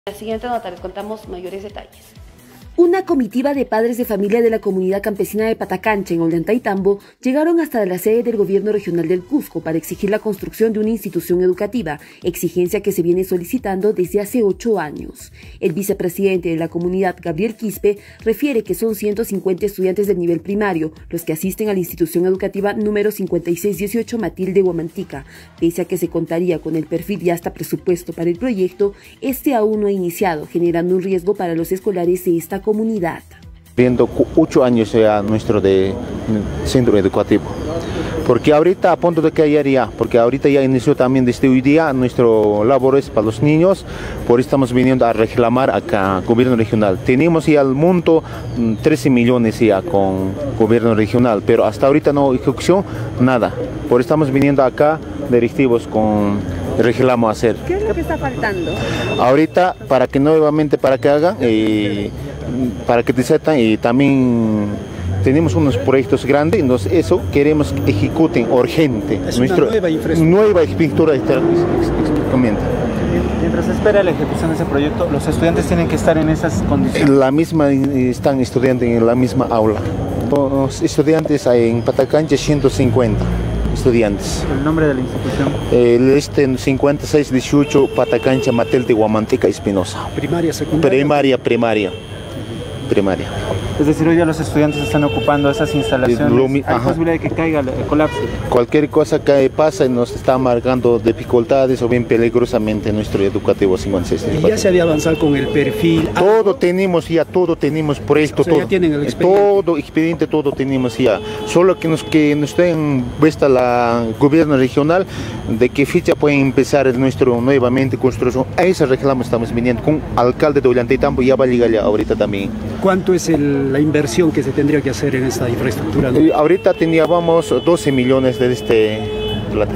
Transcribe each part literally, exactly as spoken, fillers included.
En la siguiente nota les contamos mayores detalles. Una comitiva de padres de familia de la comunidad campesina de Patacancha, en Ollantaytambo, llegaron hasta la sede del gobierno regional del Cusco para exigir la construcción de una institución educativa, exigencia que se viene solicitando desde hace ocho años. El vicepresidente de la comunidad, Gabriel Quispe, refiere que son ciento cincuenta estudiantes del nivel primario los que asisten a la institución educativa número cincuenta y seis dieciocho Matilde Huamantica. Pese a que se contaría con el perfil y hasta presupuesto para el proyecto, este aún no ha iniciado, generando un riesgo para los escolares de esta comunidad. Viendo ocho años ya nuestro de centro educativo, porque ahorita a punto de caer ya, porque ahorita ya inició también desde hoy día nuestro labores para los niños, por eso estamos viniendo a reclamar acá al gobierno regional. Tenemos ya al monto trece millones ya con gobierno regional, pero hasta ahorita no ejecución, nada, por eso estamos viniendo acá directivos con reclamo a hacer. ¿Qué es lo que está faltando? Ahorita para que nuevamente para que hagan eh, para que te sepan, y también tenemos unos proyectos grandes, entonces eso queremos que ejecuten urgente. Es nuestra una nueva infraestructura. Nueva infraestructura exactamente. Mientras se espera la ejecución de ese proyecto, los estudiantes tienen que estar en esas condiciones. La misma, están estudiantes en la misma aula. Los estudiantes hay en Patacancha ciento cincuenta estudiantes. ¿El nombre de la institución? El este cincuenta y seis dieciocho Patacancha Matilde Huamantica Espinosa. Primaria, secundaria. Primaria, primaria. Primaria. Es decir, hoy ya los estudiantes están ocupando esas instalaciones. Lo, ¿Hay ajá. posibilidad de que caiga el colapso? Cualquier cosa que pasa nos está marcando dificultades o bien peligrosamente nuestro educativo cincuenta y seis. Y ya se había avanzado con el perfil. Todo tenemos ya, todo tenemos proyecto, O sea, todo. Ya tienen el expediente. Todo expediente, todo tenemos ya. Solo que nos que nos den puesta la gobierno regional de qué fecha puede empezar nuestro nuevamente construcción. A ese reclamo estamos viniendo con alcalde de Ollantaytambo, ya va a llegar ya ahorita también. ¿Cuánto es el, la inversión que se tendría que hacer en esta infraestructura? ¿No? Y ahorita teníamos doce millones de este plata.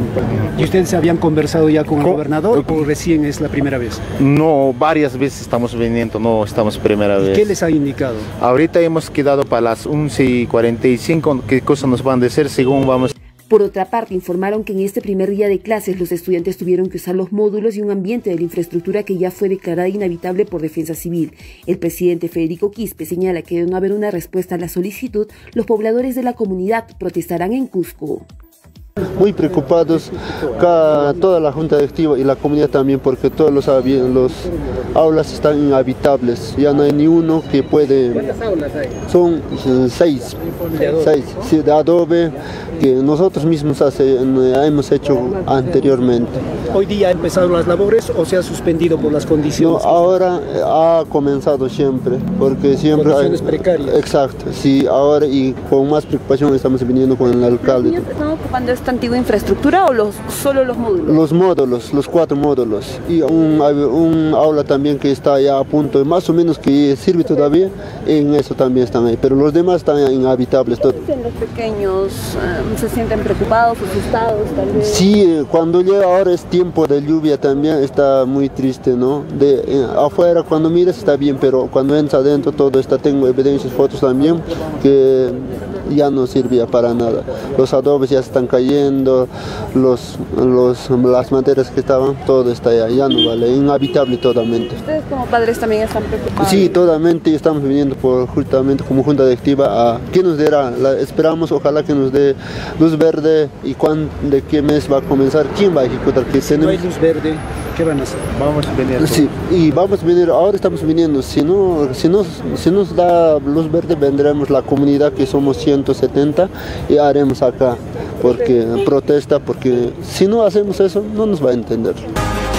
¿Y ustedes se habían conversado ya con el Con- gobernador o recién es la primera vez? No, varias veces estamos viniendo, no estamos primera ¿Y vez. qué les ha indicado? Ahorita hemos quedado para las once y cuarenta y cinco, qué cosas nos van a decir según vamos. Por otra parte, informaron que en este primer día de clases los estudiantes tuvieron que usar los módulos y un ambiente de la infraestructura que ya fue declarada inhabitable por Defensa Civil. El presidente Federico Quispe señala que de no haber una respuesta a la solicitud, los pobladores de la comunidad protestarán en Cusco. Muy preocupados, cada, toda la junta directiva y la comunidad también, porque todos los, los aulas están inhabitables, ya no hay ni uno que puede. ¿Cuántas aulas hay? Son eh, seis, ¿De adobe? seis sí, de adobe, que nosotros mismos hace, hemos hecho anteriormente. ¿Hoy día han empezado las labores o se ha suspendido por las No, condiciones? ahora eh, ha comenzado siempre, porque siempre hay. Condiciones precarias. Exacto, sí, ahora y con más preocupación estamos viniendo con el alcalde. ¿Están ocupando esta antigua infraestructura o los, solo los módulos? Los módulos, los cuatro módulos, y un, un aula también que está ya a punto, más o menos que sirve todavía, en eso también están ahí, pero los demás están inhabitables. Todo. ¿Los pequeños eh, se sienten preocupados, asustados tal vez? Sí, eh, cuando llega ahora es tiempo de lluvia también, está muy triste, ¿no? De, eh, afuera cuando miras está bien, pero cuando entras adentro todo está, tengo evidencias, fotos también, que ya no servía para nada. Los adobes ya están cayendo, los, los, las materias que estaban, todo está ya, ya no vale, inhabitable totalmente. ¿Ustedes como padres también están preocupados? Sí, totalmente estamos viniendo por, justamente como junta directiva a qué nos dará, la, esperamos ojalá que nos dé luz verde y cuán, de qué mes va a comenzar, quién va a ejecutar, que Si no hay tenemos. luz verde, ¿qué van a hacer? Vamos a venir. Sí, y vamos a venir, ahora estamos viniendo, si no, si nos, si nos da luz verde vendremos la comunidad que somos ciento setenta y haremos acá, porque protesta, porque si no hacemos eso no nos va a entender.